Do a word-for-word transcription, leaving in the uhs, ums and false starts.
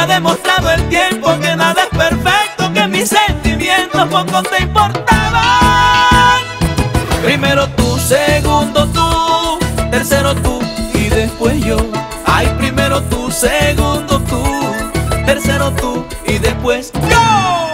ha demostrado el tiempo que nada es perfecto, que mis sentimientos poco te importaban. Primero tú, segundo tú, tercero tú y después yo. Ay, primero tú, segundo tú, tercero tú y después yo.